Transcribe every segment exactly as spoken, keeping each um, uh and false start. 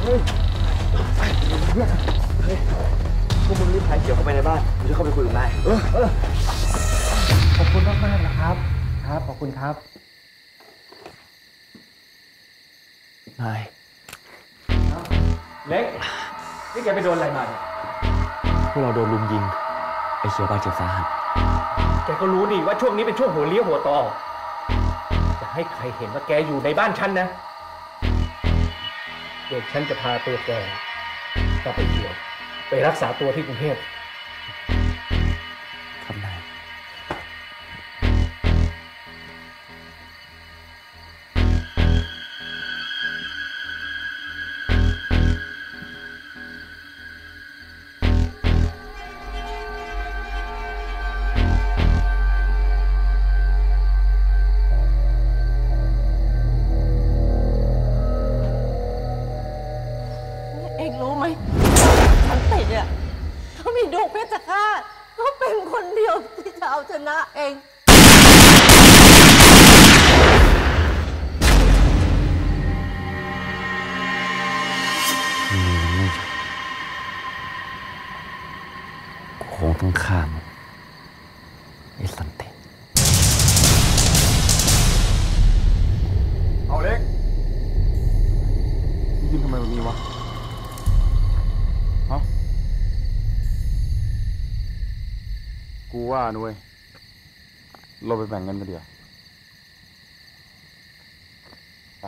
เฮ้ยเฮ้ยเฮ้ยพวกมึงรีบพาเขียวเข้าไปในบ้านกูจะเข้าไปคุยกับนายเออเออขอบคุณมากมากนะครับครับขอบคุณครับนายเล็กนี่แกไปโดนอะไรมาเนี่ยพวกเราโดนลุมยิงไอ้เขียวบาดเจ็บสาหัสแกก็รู้ดิว่าช่วงนี้เป็นช่วงหัวเลี้ยวหัวต่อจะให้ใครเห็นว่าแกอยู่ในบ้านฉันนะเดี๋ยวฉันจะพาตัวแกกลับไปเขียวไปรักษาตัวที่กรุงเทพครับนายชนะเองมีมันไม่อยู่กูคงต้องฆ่ามันไอ้สันติเอาเล็กยิงทำไมแบบนี้วะฮะกูว่านุ้ยเราไปแบ่งเงินกันเดี๋ยวไป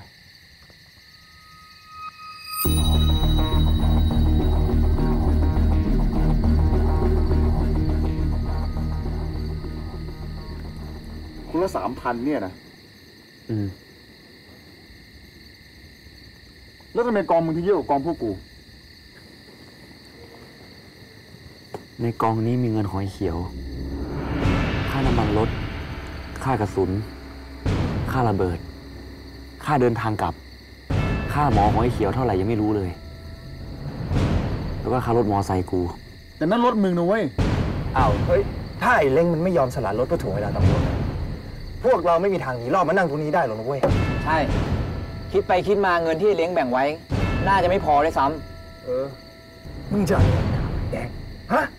คุณละสามพันเนี่ยนะอืมแล้วทำไมกองมึงถึงเยอะกว่ากองพวกกูในกองนี้มีเงินหอยเขียวค่าน้ำมันรถค่ากระสุนค่าระเบิดค่าเดินทางกลับค่าหมอหอยเขียวเท่าไหร่ยังไม่รู้เลยแล้วก็ค่ารถมอไซค์กูแต่นั่นรถมึงนะเว้ยอ้าวเฮ้ยถ้าไอ้เล้งมันไม่ยอมสละรถก็ถ่วงเวลาตำรวจพวกเราไม่มีทางหนีรอดมานั่งตรงนี้ได้หรอกนะเว้ยใช่คิดไปคิดมาเงินที่เล้งแบ่งไว้น่าจะไม่พอด้วยซ้ำเออมึงจะอะไรแดงฮะ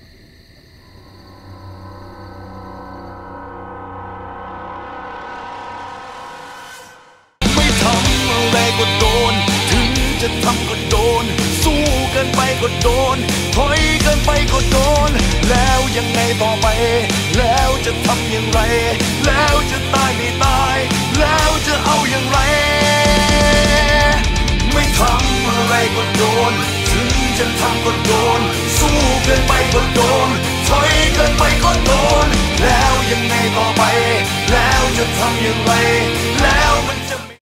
ก็โดนถึงจะทำก็โดนสู้เกินไปก็โดนถอยเกินไปก็โดนแล้วยังไงต่อไปแล้วจะทำอย่างไรแล้วจะตายไม่ตายแล้วจะเอาอย่างไรไม่ทำอะไรก็โดนถึงจะทำก็โดนสู้เกินไปก็โดนถอยเกินไปก็โดนแล้วยังไงต่อไปแล้วจะทำอย่างไร